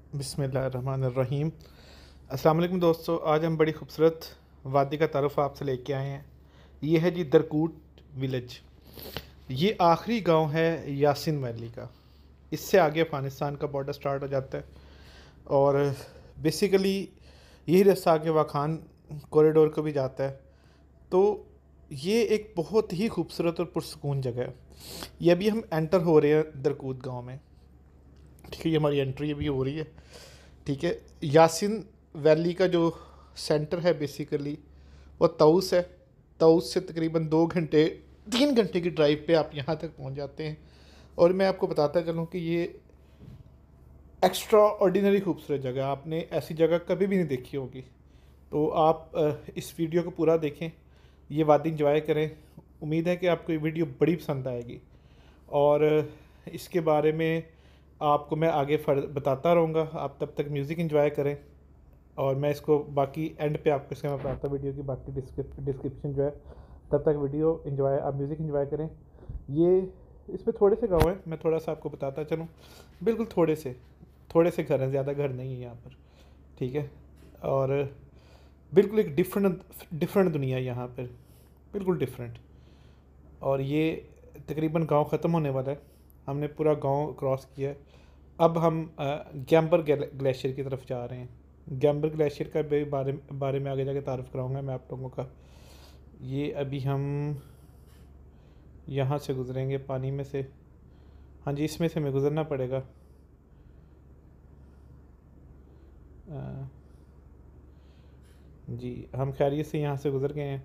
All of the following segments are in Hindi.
बिस्मिल्लाहिर्रहमानिर्रहीम। अस्सलाम वालेकुम दोस्तों, आज हम बड़ी खूबसूरत वादी का तारुफ आपसे लेके आए हैं। ये है जी दरकूट विलेज। ये आखिरी गांव है यासिन वैली का। इससे आगे अफ़गानिस्तान का बॉर्डर स्टार्ट हो जाता है और बेसिकली यही रास्ता आगे वाखान कॉरिडोर को भी जाता है। तो ये एक बहुत ही खूबसूरत और पुरसकून जगह है। ये अभी हम एंटर हो रहे हैं दरकूत गांव में। ठीक है, ये हमारी एंट्री अभी हो रही है। ठीक है, यासिन वैली का जो सेंटर है बेसिकली वो ताउस है। ताउस से तकरीबन 2 घंटे 3 घंटे की ड्राइव पे आप यहाँ तक पहुँच जाते हैं। और मैं आपको बताता चलूँ कि ये एक्स्ट्रा ऑर्डिनरी खूबसूरत जगह, आपने ऐसी जगह कभी भी नहीं देखी होगी। तो आप इस वीडियो को पूरा देखें, ये वादी इंजॉय करें। उम्मीद है कि आपको ये वीडियो बड़ी पसंद आएगी और इसके बारे में आपको मैं आगे बताता रहूँगा। आप तब तक म्यूज़िक एंजॉय करें और मैं इसको बाकी एंड पे आपको इसका मैं बताता वीडियो की बाकी डिस्क्रिप्शन जो है। तब तक वीडियो एंजॉय, आप म्यूज़िक एंजॉय करें। ये इसमें थोड़े से गाँव हैं, मैं थोड़ा सा आपको बताता चलूँ। बिल्कुल थोड़े से घर हैं, ज़्यादा घर नहीं है यहाँ पर। ठीक है, और बिल्कुल एक डिफरेंट दुनिया है यहाँ पर, बिल्कुल डिफरेंट। और ये तकरीबन गांव ख़त्म होने वाला है, हमने पूरा गांव क्रॉस किया है। अब हम गैम्बर ग्लेशियर की तरफ जा रहे हैं। गैम्बर ग्लेशियर का भी बारे में आगे जाके तारुफ कराऊंगा मैं आप लोगों का। ये अभी हम यहाँ से गुज़रेंगे पानी में से। हाँ जी, इसमें से हमें गुज़रना पड़ेगा। जी, हम खैरियत से यहाँ से गुज़र गए हैं।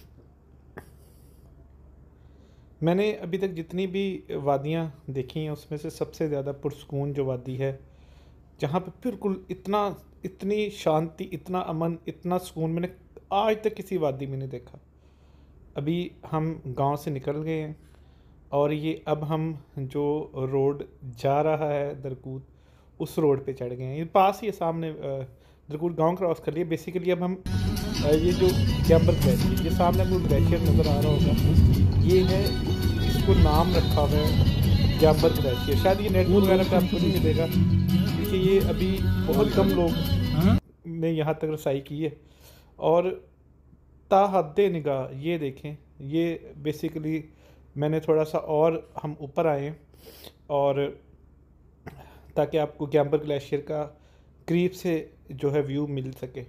मैंने अभी तक जितनी भी वादियाँ देखी हैं उसमें से सबसे ज़्यादा पुरसकून जो वादी है, जहाँ पे बिल्कुल इतनी शांति, इतना अमन, इतना सुकून मैंने आज तक किसी वादी में नहीं देखा। अभी हम गांव से निकल गए हैं और ये अब हम जो रोड जा रहा है दरकूत, उस रोड पे चढ़ गए हैं। ये पास ही है सामने, दरकूत गांव क्रॉस कर लिए। बेसिकली अब हम ये जो गैम्बर ग्लेशियर, ये सामने आपको ग्लेशियर नज़र आ रहा होगा, ये है, इसको नाम रखा हुआ है गैम्बर ग्लेशियर। शायद ये नेट वगैरह पे आपको नहीं मिलेगा क्योंकि ये अभी बहुत कम लोग ने यहाँ तक रसाई की है। और ताहद्दे निगाह ये देखें, ये बेसिकली मैंने थोड़ा सा और हम ऊपर आए और ताकि आपको गैम्बर ग्लेशियर का करीब से जो है व्यू मिल सके।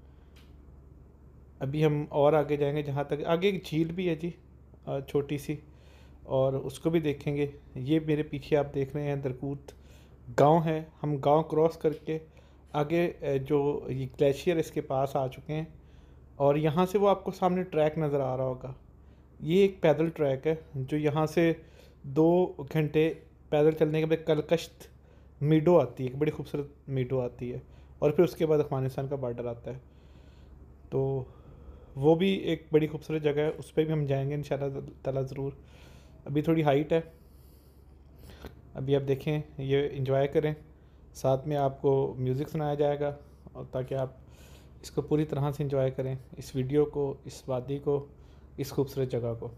अभी हम और आगे जाएंगे, जहाँ तक आगे एक झील भी है जी, छोटी सी, और उसको भी देखेंगे। ये मेरे पीछे आप देख रहे हैं दरकूत गांव है। हम गांव क्रॉस करके आगे जो ये ग्लेशियर इसके पास आ चुके हैं और यहाँ से वो आपको सामने ट्रैक नज़र आ रहा होगा। ये एक पैदल ट्रैक है जो यहाँ से 2 घंटे पैदल चलने के बाद कलकश्त मीडो आती है, एक बड़ी खूबसूरत मीडो आती है, और फिर उसके बाद अफ़गानिस्तान का बॉर्डर आता है। तो वो भी एक बड़ी खूबसूरत जगह है, उस पर भी हम जाएंगे इंशाल्लाह ताला ज़रूर। अभी थोड़ी हाइट है, अभी आप देखें, ये एंजॉय करें। साथ में आपको म्यूज़िक सुनाया जाएगा और ताकि आप इसको पूरी तरह से एंजॉय करें, इस वीडियो को, इस वादी को, इस खूबसूरत जगह को।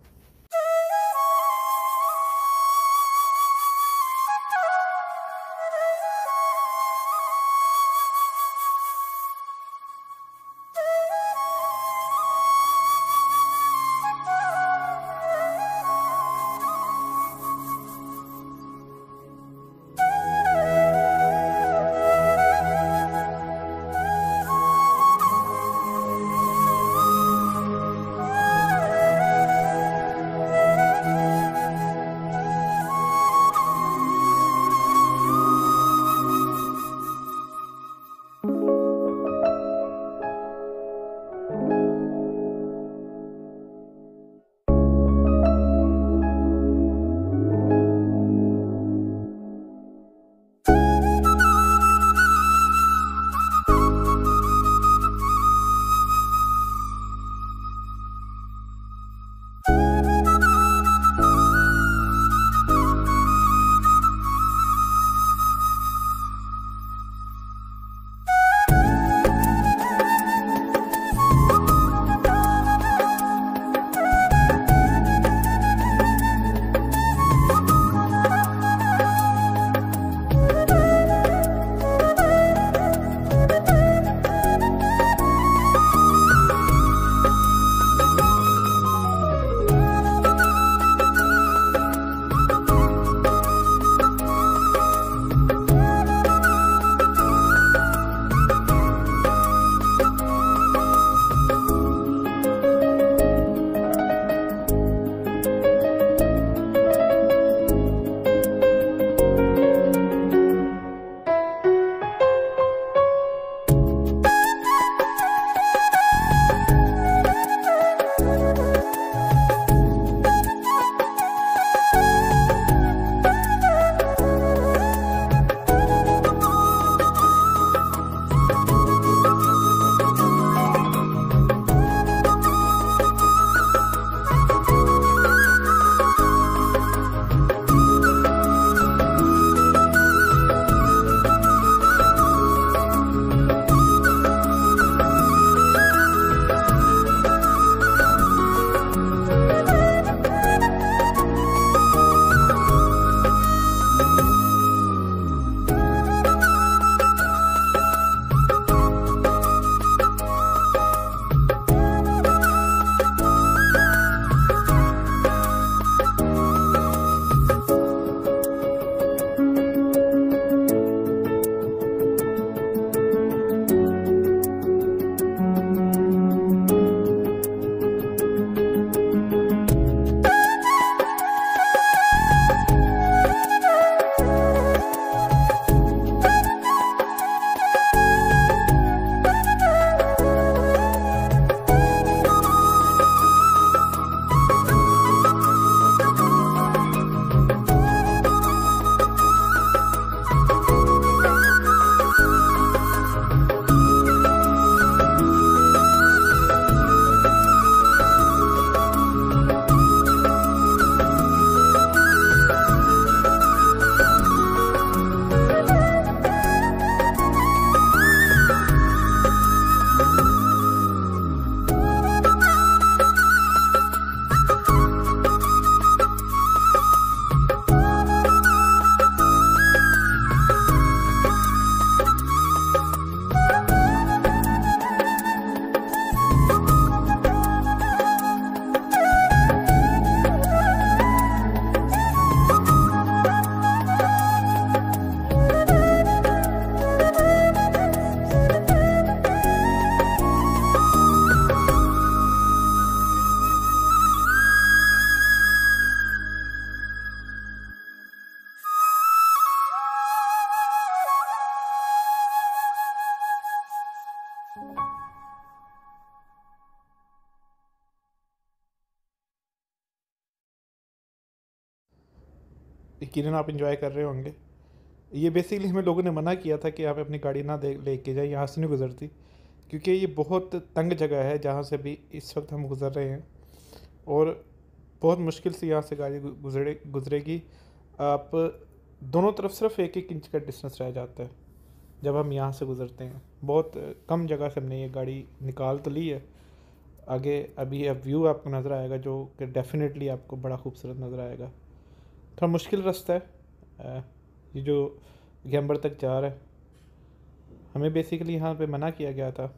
यकीनन आप इंजॉय कर रहे होंगे। ये बेसिकली हमें लोगों ने मना किया था कि आप अपनी गाड़ी ना दे लेके जाए, यहाँ से नहीं गुजरती, क्योंकि ये बहुत तंग जगह है जहाँ से भी इस वक्त हम गुज़र रहे हैं, और बहुत मुश्किल से यहाँ से गाड़ी गुजरेगी। आप दोनों तरफ सिर्फ 1-1 इंच का डिस्टेंस रह जाता है जब हम यहाँ से गुज़रते हैं। बहुत कम जगह से हमने ये गाड़ी निकाल तो ली है। आगे अभी अब व्यू आपको नज़र आएगा जो कि डेफिनेटली आपको बड़ा खूबसूरत नज़र आएगा। थोड़ा मुश्किल रास्ता है ये जो गैम्बर तक जा रहा है। हमें बेसिकली यहाँ पे मना किया गया था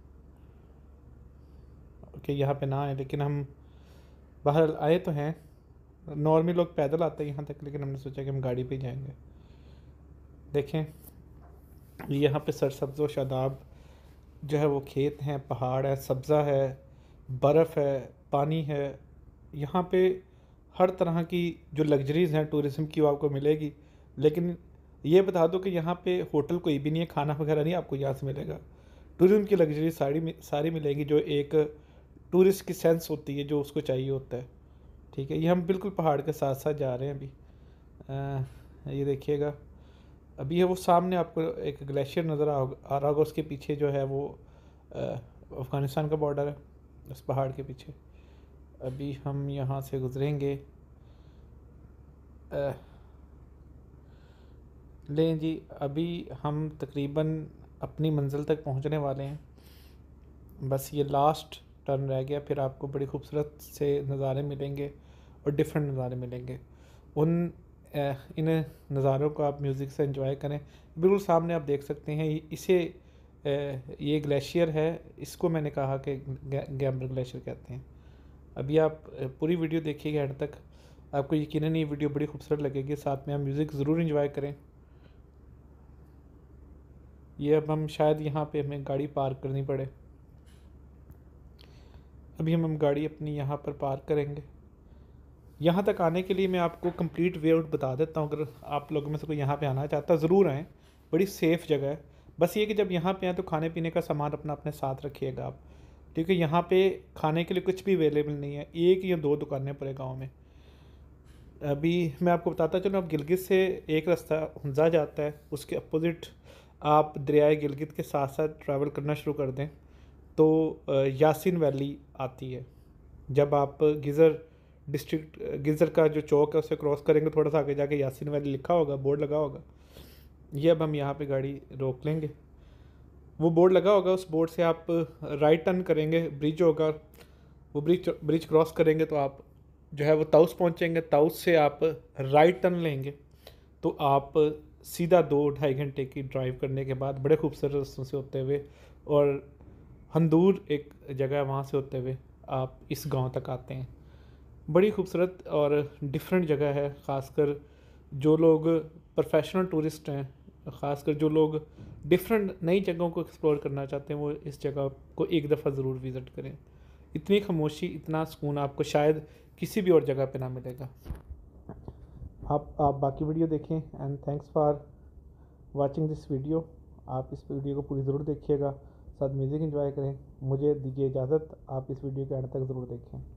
कि यहाँ पे ना आए, लेकिन हम बाहर आए तो हैं। नॉर्मली लोग पैदल आते हैं यहाँ तक, लेकिन हमने सोचा कि हम गाड़ी पे ही जाएंगे। देखें यहाँ पे सरसब्ज़ व शादाब जो है वो खेत हैं, पहाड़ है, सब्ज़ा है, बर्फ़ है, पानी है। यहाँ पे हर तरह की जो लग्जरीज़ हैं टूरिज़म की वो आपको मिलेगी। लेकिन ये बता दो कि यहाँ पे होटल कोई भी नहीं है, खाना वगैरह नहीं आपको यहाँ से मिलेगा। टूरिज़म की लग्जरी सारी मिलेंगी जो एक टूरिस्ट की सेंस होती है, जो उसको चाहिए होता है। ठीक है, ये हम बिल्कुल पहाड़ के साथ साथ जा रहे हैं अभी। ये देखिएगा, अभी है वो सामने आपको एक ग्लेशियर नज़र आ रहा होगा, उसके पीछे जो है वो अफ़गानिस्तान का बॉर्डर है, उस पहाड़ के पीछे। अभी हम यहाँ से गुज़रेंगे। लें जी, अभी हम तकरीबन अपनी मंजिल तक पहुँचने वाले हैं। बस ये लास्ट टर्न रह गया, फिर आपको बड़ी खूबसूरत से नज़ारे मिलेंगे और डिफरेंट नज़ारे मिलेंगे। इन नज़ारों को आप म्यूज़िक से एंजॉय करें। बिल्कुल सामने आप देख सकते हैं इसे ये ग्लेशियर है, इसको मैंने कहा कि गैम्बर ग्लेशियर कहते हैं। अभी आप पूरी वीडियो देखिएगा एंड तक, आपको यकीनन ये वीडियो बड़ी खूबसूरत लगेगी। साथ में आप म्यूज़िक ज़रूर एंजॉय करें। ये अब हम शायद यहाँ पे हमें गाड़ी पार्क करनी पड़े। अभी हम गाड़ी अपनी यहाँ पर पार्क करेंगे। यहाँ तक आने के लिए मैं आपको कंप्लीट वे आउट बता देता हूँ। अगर आप लोगों में से कोई यहाँ पे आना चाहता है ज़रूर आएँ, बड़ी सेफ़ जगह है। बस ये कि जब यहाँ पे आएँ तो खाने पीने का सामान अपना अपने साथ रखिएगा आप, क्योंकि यहाँ पे खाने के लिए कुछ भी अवेलेबल नहीं है। 1 या 2 दुकानें पूरे गाँव में। अभी मैं आपको बताता चलूँ, अब गिलगित से एक रास्ता हुंजा जाता है, उसके अपोज़िट आप दरियाए गिलगित के साथ साथ ट्रैवल करना शुरू कर दें तो यासिन वैली आती है। जब आप गिज़र का जो चौक है उसे क्रॉस करेंगे, थोड़ा सा आगे जाके यासिन वैली लिखा होगा, बोर्ड लगा होगा। ये अब हम यहाँ पे गाड़ी रोक लेंगे, वो बोर्ड लगा होगा, उस बोर्ड से आप राइट टर्न करेंगे, ब्रिज होगा, वो ब्रिज क्रॉस करेंगे तो आप जो है वो ताउस पहुँचेंगे। ताउस से आप राइट टर्न लेंगे तो आप सीधा 2-2.5 घंटे की ड्राइव करने के बाद बड़े खूबसूरत रास्तों से होते हुए, और हंदूर एक जगह है, वहाँ से होते हुए आप इस गांव तक आते हैं। बड़ी खूबसूरत और डिफरेंट जगह है। ख़ासकर जो लोग प्रोफेशनल टूरिस्ट हैं, ख़ासकर जो लोग डिफरेंट नई जगहों को एक्सप्लोर करना चाहते हैं, वो इस जगह को एक दफ़ा ज़रूर विज़िट करें। इतनी खामोशी, इतना सुकून आपको शायद किसी भी और जगह पे ना मिलेगा। आप बाकी वीडियो देखें। And thanks for watching this video. आप इस वीडियो को पूरी ज़रूर देखिएगा, साथ म्यूज़िक एंजॉय करें। मुझे दीजिए इजाज़त, आप इस वीडियो के एंड तक ज़रूर देखें।